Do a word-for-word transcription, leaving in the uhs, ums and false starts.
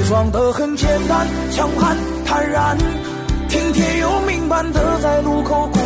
装得很简单，强悍坦然，体贴又明白的在路口孤